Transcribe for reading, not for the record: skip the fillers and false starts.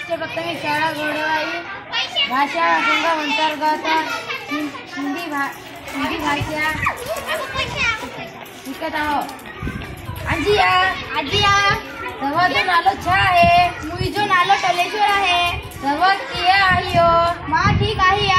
राष्ट्रीय प्राथमिक शाळा गोंडवाई भाषा संघ अंतर्गत हिंदी भाषा शिकत आहो। आजिया तवजो नालो छा आहे? मुईजो नालो टलेश्वर आहे। तव किया आहियो? मा ठीक आहे।